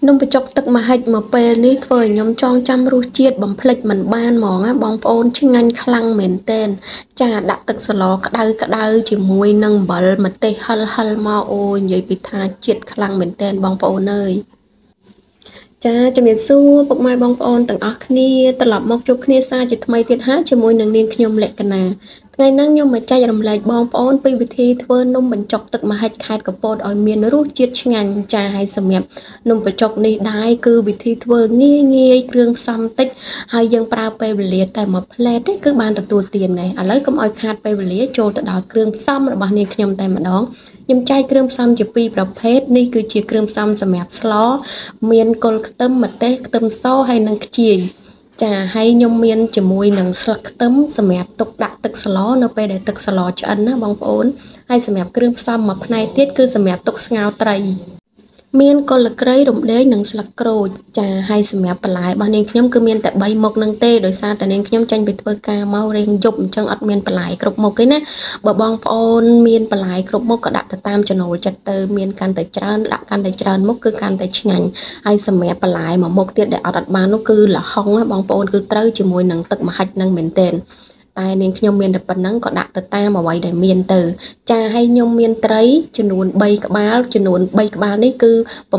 nông bị chọcទឹកmà hạch mà pê ní thôi nhóm chong chăm ru chiết bấm plek mình ban mỏng á bong ôn chứ ngăn khăng mền tên cha đặtទឹកsờ lò cả đau chỉ mùi nâng bẩn mà tê hal hal mau ôi vậy bị tha chiết khăng mền tên bong ôn ơi ចាជំរាបសួរពុកម៉ែបងប្អូនទាំងអស់គ្នាត្រឡប់មកជួបគ្នាសារជាថ្មីទៀតហើយជាមួយនឹងនាងខ្ញុំលក្ខណាថ្ងៃនេះខ្ញុំមកចែករំលែកបងប្អូនពីវិធីធ្វើនំបញ្ចុកទឹកម្ហិចខេត្តកពតឲ្យមានរសជាតិឆ្ងាញ់ចាហើយសម្រាប់នំបញ្ចុកនេះដែរគឺវិធីធ្វើងាយគ្រឿងផ្សំតិចហើយយើងប្រើពេលវេលាតែមួយផ្លែតទេគឺបានទទួលទានដែរឥឡូវកុំឲ្យខាតពេលវេលាចូលទៅដល់គ្រឿងផ្សំរបស់នាងខ្ញុំតែម្ដង ខ្ញុំចែកគ្រឿងផ្សំជាពីរប្រភេទនេះគឺជាគ្រឿងផ្សំសម្រាប់ស្លមានគល់ខ្ទឹមម្ទេសខ្ទឹមសហើយនិងខ្ជាយចាហើយខ្ញុំមានជាមួយនឹងស្លឹកខ្ទឹមសម្រាប់ទុកដាក់ទឹកស្លនៅពេលដែលទឹកស្លឆ្អិនណាបងប្អូនហើយសម្រាប់គ្រឿងផ្សំមួយផ្នែកទៀតគឺសម្រាប់ទុកស្ងោរត្រី មានគល់ក្រៃរំដេងនិងស្លឹកក្រូចចាហើយសម្រាប់បន្លែរបស់នាងខ្ញុំគឺមានតែ3មុខនឹងទេដោយសារតែនាងខ្ញុំចាញ់ពីធ្វើការមករៀងយប់អញ្ចឹងអត់មានបន្លែគ្រប់មុខទេណាបើបងប្អូនមានបន្លែគ្រប់មុខក៏ដាក់ទៅតាមចំណូលចិត្តទៅមានកាន់តែច្រើនដាក់កាន់តែច្រើនមុខគឺកាន់តែឆ្ងាញ់ហើយសម្រាប់បន្លែមួយមុខទៀតដែលអត់បាននោះគឺល្ហុងបងប្អូនគឺត្រូវជាមួយនឹងទឹកម្ហិចនឹងមែនទែន តែនាងខ្ញុំមានតែប៉ុណ្ណឹងក៏ដាក់ទៅតាមអ្វីដែលមានទៅចាហើយខ្ញុំមានត្រីចំនួន3ក្បាលចំនួន3ក្បាលនេះគឺ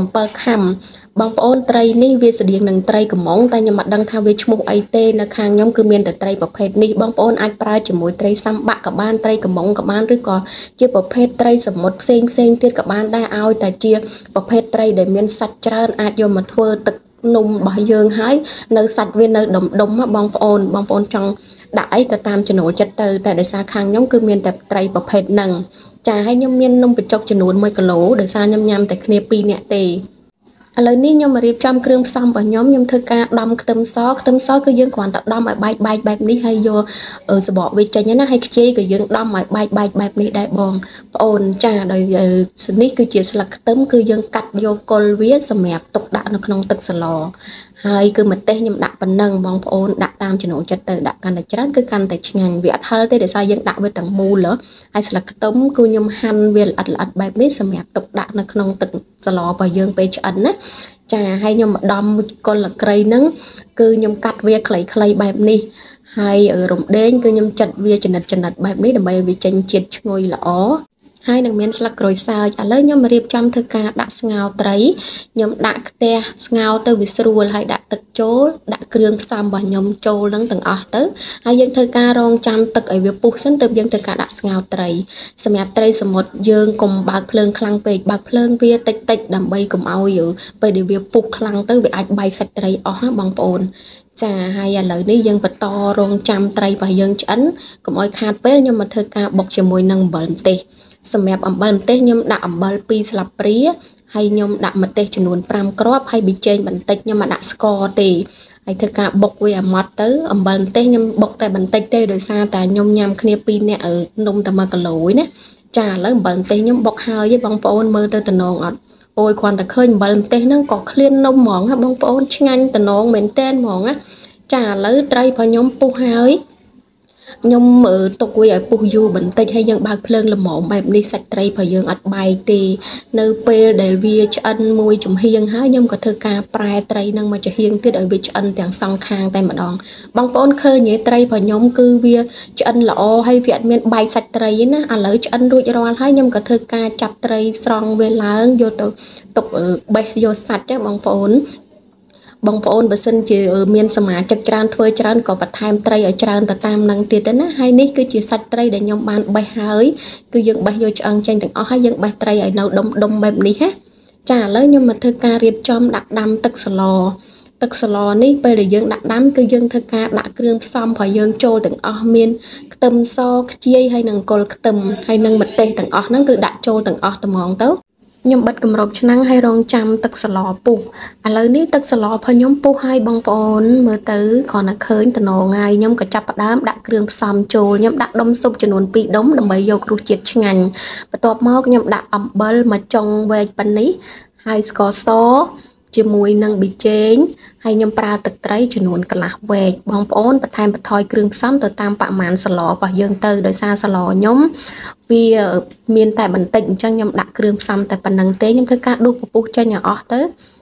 7ខាំបងប្អូនត្រីនេះវាស្តៀងនឹងត្រីកំងតែខ្ញុំមិនដឹងថាវាឈ្មោះអីទេនៅខាងខ្ញុំគឺមានតែត្រីប្រភេទនេះបងប្អូនអាចប្រើជាមួយត្រីសាំបាក់ក៏បានត្រីកំងក៏បានឬក៏ជាប្រភេទត្រីសមុទ្រផ្សេងទៀតក៏បានដែរឲ្យតែជាប្រភេទត្រីដែលមានសាច់ច្រើនអាចយកមកធ្វើទឹកនំរបស់យើងហើយនៅសាច់វានៅដុំបងប្អូនចង់ ដាក់អីក៏តាមចំណូលចិត្តទៅតែដោយសារខាងខ្ញុំគឺមានតែត្រីប្រភេទហ្នឹងចាហើយខ្ញុំមាននំបញ្ចុកចំនួន1គីឡូដោយសារខ្ញុំញ៉ាំតែគ្នា2នាក់ទេ ឥឡូវនេះខ្ញុំមករៀបចំគ្រឿងផ្សំរបស់ខ្ញុំធ្វើការដំខ្ទឹមសគឺយើងគ្រាន់តែដំឲ្យបែកបែបនេះហើយយកសបកវាចេញណាហើយខ្ជាយក៏យើងដំឲ្យបែកបែបនេះដែរបងប្អូនចាដោយនេះគឺជាស្លឹកខ្ទឹមគឺយើងកាត់យកគល់វាសម្រាប់ទុកដាក់នៅក្នុងទឹកស្លហើយគឺម្ទេសខ្ញុំដាក់ប៉ុណ្ណឹងបងប្អូនដាក់តាមចំណូលចិត្តទៅដាក់កាន់តែច្រើនគឺកាន់តែឆ្ងាញ់វាអត់ហឹលទេដោយសារយើងដាក់វាទាំងមូលហើយស្លឹកខ្ទឹមគឺខ្ញុំហាន់វាល្អិតបែបនេះសម្រាប់ទុកដាក់នៅក្នុងទឹកស្លរបស់យើងពេលឆ្អិនណា ចាហើយខ្ញុំម្ដំគល់ក្រៃហ្នឹងគឺខ្ញុំកាត់វាខ្លីបែបនេះហើយរំដេងគឺខ្ញុំចិតវាចំណិតបែបនេះដើម្បីឲ្យវាចេញជាតិឈ្ងុយល្អហើយនឹងមានស្លឹកក្រូចសើចឥឡូវខ្ញុំរៀបចំធ្វើការដាក់ស្ងោរត្រីខ្ញុំដាក់ខ្ទះស្ងោរទៅវាស្រួលហើយដាក់ទឹកចូលដាក់គ្រឿងផ្សំរបស់ខ្ញុំចូលនឹងទាំងអស់ទៅហើយយើងធ្វើការរងចាំទឹកឲ្យវាពុះសិនទើបយើងធ្វើការដាក់ស្ងោរត្រីសម្រាប់ត្រីសមុទ្រយើងកុំបើកភ្លើងខ្លាំងពេកបើកភ្លើងវាតិចដើម្បីកុំឲ្យពេលដែលវាពុះខ្លាំងទៅវាអាចបែកសាច់ត្រីអស់ណាបងប្អូន ចាហើយឥឡូវនេះយើងបន្តរងចាំត្រីរបស់យើងឆ្អិនកុំឲ្យខាតពេលខ្ញុំមកធ្វើការបុកជាមួយនឹងអំបិលម្ទេសសម្រាប់អំបិលម្ទេសខ្ញុំដាក់អំបិល2ស្លាបព្រាហើយខ្ញុំដាក់ម្ទេសចំនួន5គ្រាប់ហើយប៊ីចេងបន្តិចខ្ញុំមកដាក់ស្ករទេហើយធ្វើការបុកវាឲ្យម៉ត់ទៅអំបិលម្ទេសខ្ញុំបុកតែបន្តិចទេដោយសារតែខ្ញុំញ៉ាំគ្នា2នាក់នំតែ1គីឡូឯណាចាឥឡូវអំបិលម្ទេសខ្ញុំបុកហើយបងប្អូនមើលទៅតំណងអត់អូយគ្រាន់តែឃើញអំបិលម្ទេសហ្នឹងក៏ឃ្លាននំហ្មងបងប្អូនឆ្ងាញ់តំណងមែនតែនហ្មងណា ចាឥឡូវត្រីរបស់ខ្ញុំពុះហើយខ្ញុំទុកវាឲ្យពុះយូរបន្តិចហើយយើងបើកភ្លើងល្មមបែបនេះសាច់ត្រីរបស់យើងអត់បែកទេនៅពេលដែលវាឆ្អិនមួយចំហៀងហើយខ្ញុំក៏ធ្វើការប្រែត្រីនឹងមកចំហៀងទៀតឲ្យវាឆ្អិនទាំងសងខាងតែម្ដងបងប្អូនឃើញទេត្រីរបស់ខ្ញុំគឺវាឆ្អិនល្អហើយវាអត់មានបែកសាច់ត្រីទេណាឥឡូវឆ្អិនរួចរាល់ហើយខ្ញុំក៏ធ្វើការចាប់ត្រីស្រង់វាឡើងយកទៅទុកបេះយកសាច់ចឹងបងប្អូន បងប្អូនបើសិនជាមានសមាជិកច្រើនធ្វើច្រើនក៏បន្ថែមត្រីឲ្យច្រើនទៅតាមនឹងទៀតទៅណាហើយនេះគឺជាសាច់ត្រីដែលខ្ញុំបានបេះហើយគឺយើងបេះយកឆ្អឹងចេញទាំងអស់ហើយយើងបេះត្រីឲ្យនៅដុំបែបនេះណាចាឥឡូវខ្ញុំមកធ្វើការរៀបចំដាក់ដាំទឹកស្លនេះពេលដែលយើងដាក់ដាំគឺយើងធ្វើការដាក់គ្រឿងផ្សំរបស់យើងចូលទាំងអស់មានខ្ទឹមសខ្ជាយហើយនិងគល់ខ្ទឹមហើយនិងម្ទេសទាំងអស់ហ្នឹងគឺដាក់ចូលទាំងអស់ត្មងទៅ ខ្ញុំបិទគម្របឆ្នាំងហើយរងចាំទឹកស្លពុះឥឡូវនេះទឹកស្លរបស់ខ្ញុំពុះហើយបងប្អូនមើលទៅគ្រាន់តែឃើញតំណងហើយខ្ញុំក៏ចាប់ផ្ដើមដាក់គ្រឿងផ្សំចូលខ្ញុំដាក់ដុំស៊ុបចំនួន2ដុំដើម្បីយករសជាតិឆ្ងាញ់បន្ទាប់មកខ្ញុំដាក់អំបិលមកចុងវែកប៉ុណ្នេះហើយស្ករសជាមួយនឹងប៊ីចេងហើយខ្ញុំប្រើទឹកត្រីចំនួនកន្លះវែកបងប្អូនបន្ថែមបន្ថយគ្រឿងផ្សំទៅតាមបរិមាណស្លរបស់យើងទៅដោយសារស្លខ្ញុំ វាមានតែបន្តិចអញ្ចឹងខ្ញុំដាក់គ្រឿងផ្សំតែប៉ុណ្្នឹងទេខ្ញុំធ្វើការដួសពពុះចេញឲ្យអស់ទៅ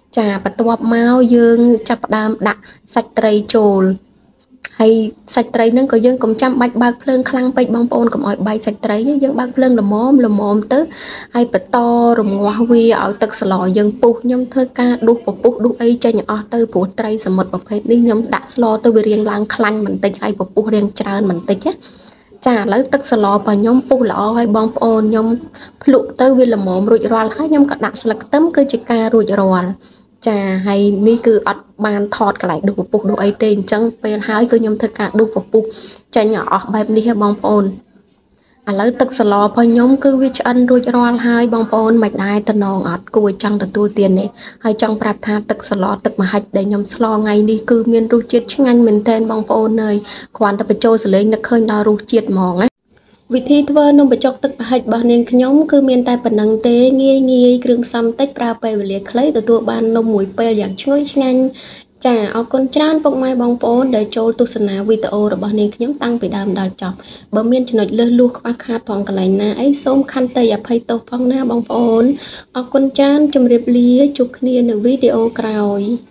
Chàបន្ទាប់មកយើងចាប់ផ្ដើមដាក់សាច់ត្រីចូលហើយសាច់ត្រីហ្នឹងក៏យើងកុំចាំបាច់បើកភ្លើងខ្លាំងពេកបងប្អូនកុំឲ្យបែកសាច់ត្រីយើងបើកភ្លើងល្មមទៅហើយបន្តរំងាស់វាឲ្យទឹកស្លយើងពុះខ្ញុំធ្វើការដួសពពុះដួសអីចេញអស់ទៅព្រោះត្រីសមុទ្រប្រភេទនេះខ្ញុំដាក់ស្លទៅវារៀងឡើងខ្លាញ់បន្តិចហើយពពុះរៀងច្រើនបន្តិចណាចាឥឡូវទឹកស្លរបស់ខ្ញុំពុះល្អហើយបងប្អូនខ្ញុំភ្លក់ទៅវាល្មមរួចរាល់ហើយខ្ញុំក៏ដាក់ស្លឹកខ្ទឹមគឺជាការរួចរាល់ចាហើយនេះគឺអត់បានថតកន្លែងដួសពពុះដួសអីទេអញ្ចឹងពេលហើយគឺខ្ញុំធ្វើការដួសពពុះចេញឲ្យអស់បែបនេះហ៎បងប្អូនឥឡូវទឹកស្លរបស់ខ្ញុំគឺវាឆ្អិនរួចរាល់ហើយបងប្អូនមិនដែរតំណងអត់គួរចង់ទទួលទាននេះហើយចង់ប្រាប់ថាទឹកស្លទឹកម្ហិចដែលខ្ញុំស្លថ្ងៃនេះគឺមានរសជាតិឆ្ងាញ់មែនទែនបងប្អូនអើយគ្រាន់តែបញ្ចូលសលេងនឹកឃើញដល់រសជាតិហ្មងណាវិធីធ្វើនំបញ្ចុកទឹកប្រហិចរបស់នាងខ្ញុំគឺមានតែប៉ុណ្្នឹងទេងាយគ្រឿងផ្សំតិចប្រើពេលវេលាខ្លីទទួលបាននំមួយពេលយ៉ាងឈ្ងុយឆ្ងាញ់ចាអរគុណច្រើនពុកម៉ែបងប្អូនដែលចូលទស្សនាវីដេអូរបស់នាងខ្ញុំតាំងពីដើមដល់ចប់បើមានចំណុចលើសលួសខ្វះខាតផងកន្លែងណាអីសូមខន្តីអភ័យទោសផងណាបងប្អូនអរគុណច្រើនជម្រាបលាជួបគ្នានៅវីដេអូក្រោយ